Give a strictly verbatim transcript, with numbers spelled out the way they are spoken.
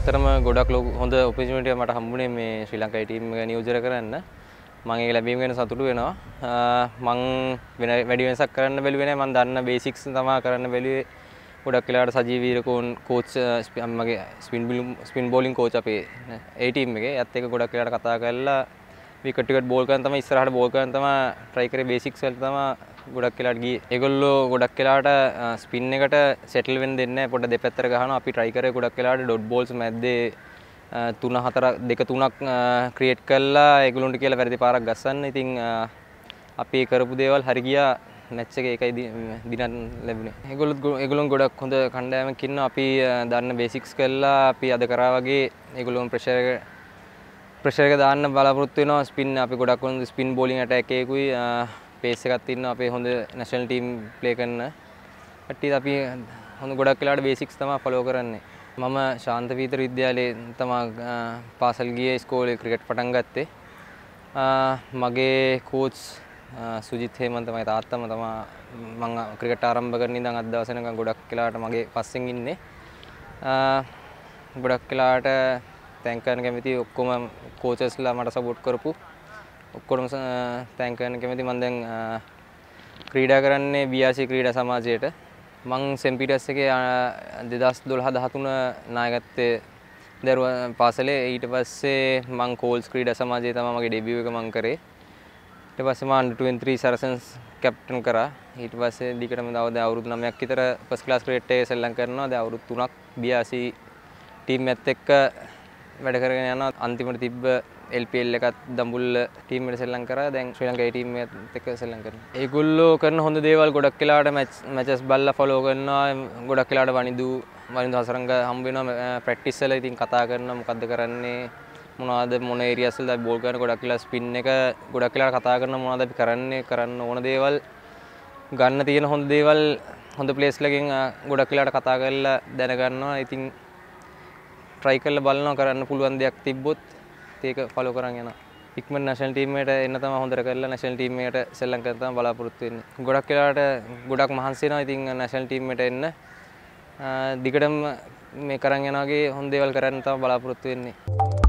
ඇත්තටම ගොඩක් හොඳ ඔපචුනිටි එකක් මට හම්බුනේ මේ ශ්‍රී ලංකාවේ ටීම් එක නියෝජනය කරන්න. මම ඒක ලැබීම ගැන සතුටු වෙනවා. මම වෙන වැඩි වෙනසක් කරන්න බැලුවේ නැහැ. මම දන්න බේසික්ස් තමයි කරන්න බැලුවේ. ගොඩක් වෙලාවට සජීව වීරකෝන් කෝච් මගේ ස්පින් ස්පින් බෝලින් කෝච් අපේ ඒ ටීම් එකේ. ඒත් එක ගොඩක් වෙලාවට කතා කරලා විකට් ටිකට් බෝල් කරන් තමයි ඉස්සරහට බෝල් කරන් තමයි try කරේ බේසික්ස් වලට තමයි ගොඩක් වෙලාවට ගියේ. ඒගොල්ලෝ ගොඩක් වෙලාවට ස්පින් එකට සෙටල් වෙන්න දෙන්නේ නැහැ. පොඩ්ඩක් දෙපැත්තට ගහනවා. අපි try කරේ ගොඩක් වෙලාවට ඩොට් බෝල්ස් මැද්දේ තුන හතර දෙක තුනක් ක්‍රියේට් කළා ඒගොල්ලන්ට කියලා වැරදි පාරක් ගස්සන්න. ඉතින් අපි කරපු දේවල් හරි ගියා. මැච් එකේ ඒකයි දිනන්න ලැබුණේ. ඒගොල්ලෝ ඒගොල්ලෝ ගොඩක් හොඳ කණ්ඩායමක් ඉන්නවා. අපි දන්න බේසික්ස් කළා. අපි අද කරා වගේ ඒගොල්ලෝ ප්‍රෙෂර් එක ප්‍රෙෂර් එක දාන්න බලාපොරොත්තු වෙනවා. ස්පින් අපි ගොඩක් හොඳ ස්පින් බෝලින් ඇටැක් එකකුයි පේස් එකක් තියෙනවා. අපේ හොඳ නැෂනල් ටීම් ප්ලේ කරන කට්ටිය අපි හොඳ ගොඩක් වෙලාවට බේසික්ස් තමයි ෆලෝ කරන්නේ. මම ශාන්ත පීතර විද්‍යාලයේ තමයි පාසල් ගියේ ඉස්කෝලේ ක්‍රිකට් පටන් ගත්තේ. මගේ කෝච් සුජිත් හේමන්ත තමයි තාත්තම තමයි මම ක්‍රිකට් ආරම්භ කරන ඉඳන් අද දවස් වෙනකන් ගොඩක් වෙලාවට මගේ පස්සෙන් ඉන්නේ. ගොඩක් වෙලාවට තැන්ක් කරන්න කැමති ඔක්කොම කෝචස්ලා මට සපෝට් කරපු ඔක්කොම තැන්ක් කරන්න කැමති. මම දැන් ක්‍රීඩා කරන්නේ බී ආර් සී ක්‍රීඩා සමාජයට. මං සෙන්ට් පීටර්ස් එකේ දෙදහස් දොළහ දහතුන නායකත්වයේ දරුවා පාසලේ. ඊට පස්සේ මං කෝල්ස් ක්‍රීඩා සමාජයේ තමයි මගේ ඩෙබියු එක මං කරේ. ඊට පස්සේ මම under twenty three Saracens captain කරා. ඊට පස්සේ දිගටම තව අවුරුදු නවයක් විතර ෆස්ට් ක්ලාස් ක්‍රිකට් එකේ සෙල්ලම් කරනවා. දැන් අවුරුදු තුනක් බී ආර් සී ටීම් එකත් එක්ක වැඩ කරගෙන යනවා. අන්තිමට තිබ්බ එල් පී එල් එකත් දඹුල්ල ටීම් එකට සෙල්ලම් කරා. දැන් ශ්‍රී ලංකාවේ ටීම් එකත් එක්ක සෙල්ලම් කරනවා. ඒගොල්ලෝ කරන හොඳ දේවල් ගොඩක් වෙලාවට මැච් මැචස් බලලා ෆලෝ කරනවා. ගොඩක් වෙලාවට වනිදු වනිදු හසරංග හම්බ වෙනවා ප්‍රැක්ටිස් වල. ඉතින් කතා කරනවා මොකද්ද කරන්නේ මොනවද මොන ඒරියාස් වලද බෝල් කරන. ගොඩක් වෙලා ස්පින් එක ගොඩක් වෙලාවට කතා කරනවා මොනවද අපි කරන්නේ කරන්න ඕන දේවල් ගන්න තියෙන හොඳ දේවල් හොඳ ප්ලේස් ලකින් ගොඩක් වෙලාවට කතා කරලා දැනගන්නවා. ඉතින් try කරලා බලනවා කරන්න පුළුවන් දෙයක් තිබ්බොත් ඒක ෆලෝ කරන් යනවා. ඉක්මන නැෂනල් ටීම් එකට එන්න තමයි හොඳට කරලා නැෂනල් ටීම් එකට සෙල්ලම් කරන්න තමයි බලාපොරොත්තු වෙන්නේ. ගොඩක් වෙලාවට ගොඩක් මහන්සි වෙනවා. ඉතින් නැෂනල් ටීම් එකට එන්න දිගටම මේ කරන් යනවා වගේ හොඳ දේවල් කරන්න තමයි බලාපොරොත්තු වෙන්නේ.